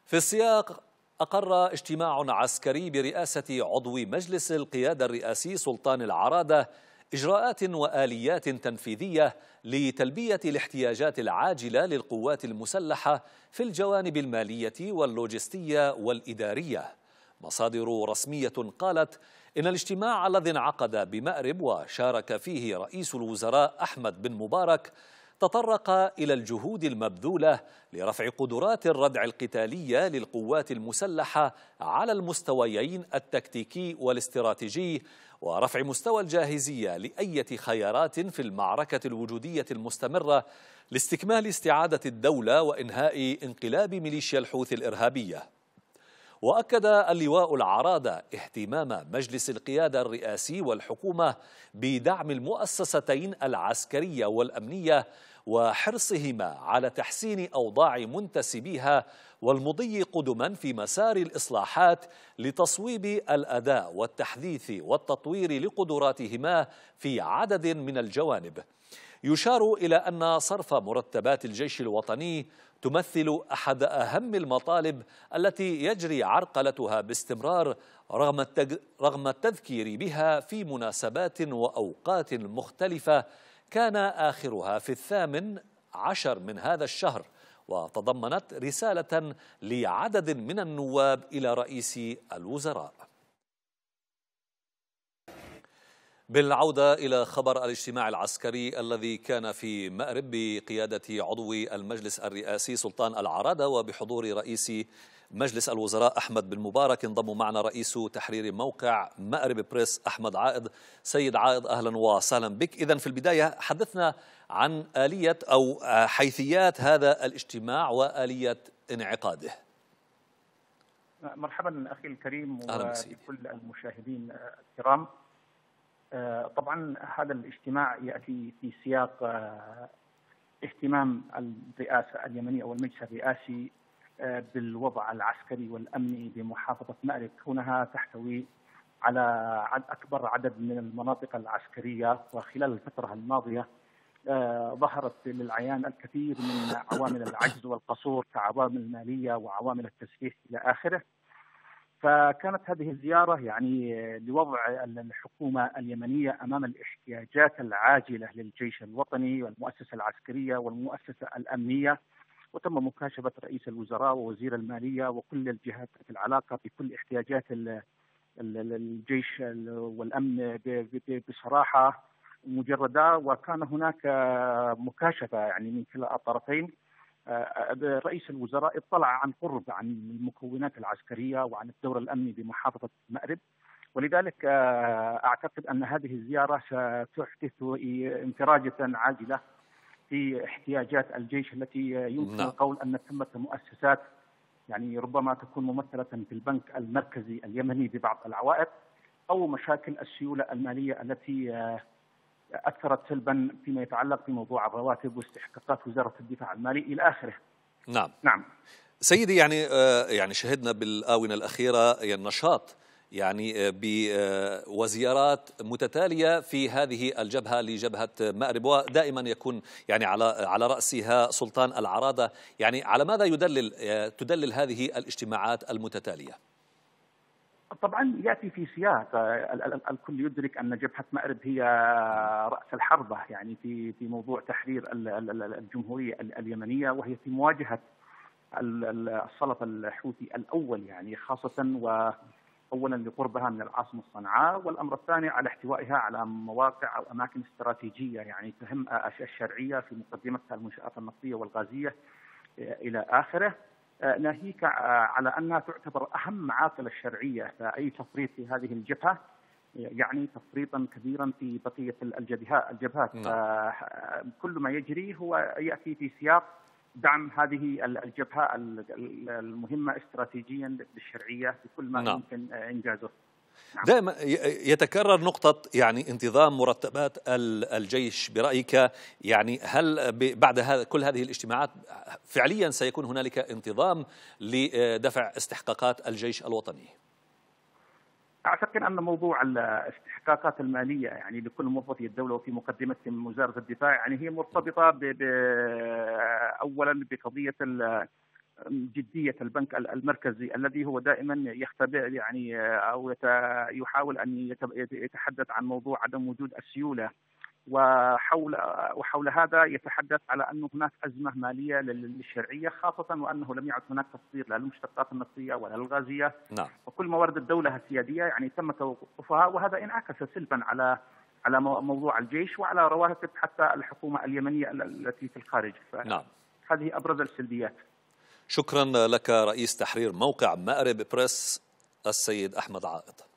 في السياق، أقر اجتماع عسكري برئاسة عضو مجلس القيادة الرئاسي سلطان العرادة إجراءات وآليات تنفيذية لتلبية الاحتياجات العاجلة للقوات المسلحة في الجوانب المالية واللوجستية والإدارية. مصادر رسمية قالت إن الاجتماع الذي انعقد بمأرب وشارك فيه رئيس الوزراء أحمد بن مبارك تطرق إلى الجهود المبذولة لرفع قدرات الردع القتالية للقوات المسلحة على المستويين التكتيكي والاستراتيجي، ورفع مستوى الجاهزية لأية خيارات في المعركة الوجودية المستمرة لاستكمال استعادة الدولة وإنهاء انقلاب ميليشيا الحوثي الإرهابية. وأكد اللواء العرادة اهتمام مجلس القيادة الرئاسي والحكومة بدعم المؤسستين العسكرية والأمنية وحرصهما على تحسين أوضاع منتسبيها والمضي قدما في مسار الإصلاحات لتصويب الأداء والتحديث والتطوير لقدراتهما في عدد من الجوانب. يشار إلى أن صرف مرتبات الجيش الوطني تمثل أحد أهم المطالب التي يجري عرقلتها باستمرار رغم التذكير بها في مناسبات وأوقات مختلفة، كان آخرها في 18 من هذا الشهر، وتضمنت رسالة لعدد من النواب إلى رئيس الوزراء. بالعودة إلى خبر الاجتماع العسكري الذي كان في مأرب بقيادة عضو المجلس الرئاسي سلطان العرادة وبحضور رئيس مجلس الوزراء أحمد بن مبارك، انضم معنا رئيس تحرير موقع مأرب بريس أحمد عائض. سيد عائض، أهلا وسهلا بك. إذن في البداية حدثنا عن آلية أو حيثيات هذا الاجتماع وآلية انعقاده. مرحبا أخي الكريم وبكل المشاهدين الكرام. طبعا هذا الاجتماع يأتي في سياق اهتمام الرئاسة اليمنية أو المجلس الرئاسي بالوضع العسكري والأمني بمحافظة مأرب، كونها تحتوي على أكبر عدد من المناطق العسكرية. وخلال الفترة الماضية ظهرت للعيان الكثير من عوامل العجز والقصور كعوامل مالية وعوامل التسليح إلى آخره. فكانت هذه الزيارة يعني لوضع الحكومة اليمنية أمام الاحتياجات العاجلة للجيش الوطني والمؤسسة العسكرية والمؤسسة الأمنية، وتم مكاشفة رئيس الوزراء ووزير المالية وكل الجهات في العلاقة بكل احتياجات الجيش والأمن بصراحة مجردة. وكان هناك مكاشفة يعني من كلا الطرفين. رئيس الوزراء اطلع عن قرب عن المكونات العسكرية وعن الدور الأمني بمحافظة مأرب، ولذلك أعتقد أن هذه الزيارة ستحدث انفراجة عاجلة في احتياجات الجيش التي يمكن القول أن تمت مؤسسات يعني ربما تكون ممثلة في البنك المركزي اليمني ببعض العوائق، أو مشاكل السيولة المالية التي أثرت سلبا فيما يتعلق بموضوع الرواتب واستحقاقات وزارة الدفاع المالي إلى آخره. نعم سيدي، يعني شهدنا بالآونة الأخيرة نشاط يعني وزيارات متتالية في هذه الجبهة لجبهة مأرب، ودائما يكون يعني على رأسها سلطان العرادة. يعني على ماذا تدلل هذه الاجتماعات المتتالية؟ طبعا يأتي في سياق الكل يدرك أن جبهة مأرب هي رأس الحربة يعني في موضوع تحرير الجمهورية اليمنية، وهي في مواجهة السلط الحوثي الأول يعني خاصة، وأولا لقربها من العاصمة صنعاء، والأمر الثاني على احتوائها على مواقع أو أماكن استراتيجية يعني تهم الشرعية في مقدمتها المنشآت النفطية والغازية إلى آخره، ناهيك على أنها تعتبر أهم معاقل الشرعية. فأي تفريط في هذه الجبهة يعني تفريطا كبيرا في بقية الجبهات. كل ما يجري هو يأتي في سياق دعم هذه الجبهة المهمة استراتيجيا للشرعية في كل ما يمكن إنجازه. دائما يتكرر نقطة يعني انتظام مرتبات الجيش برأيك. يعني هل بعد كل هذه الاجتماعات فعليا سيكون هنالك انتظام لدفع استحقاقات الجيش الوطني؟ أعتقد أن موضوع الاستحقاقات المالية يعني لكل موظفي الدولة وفي مقدمتهم وزارة الدفاع يعني هي مرتبطة أولا بقضية جدية البنك المركزي الذي هو دائما يختبئ يعني أو يحاول أن يتحدث عن موضوع عدم وجود السيولة، وحول هذا يتحدث على أن هناك أزمة مالية للشرعية خاصة، وأنه لم يعد هناك تصدير لا للمشتقات النفطية ولا للغازية. نعم. وكل موارد الدولة السيادية يعني تم توقفها، وهذا انعكس سلبا على موضوع الجيش وعلى رواتب حتى الحكومة اليمنية التي في الخارج. نعم. هذه أبرز السلبيات. شكرا لك رئيس تحرير موقع مأرب بريس السيد أحمد عائض.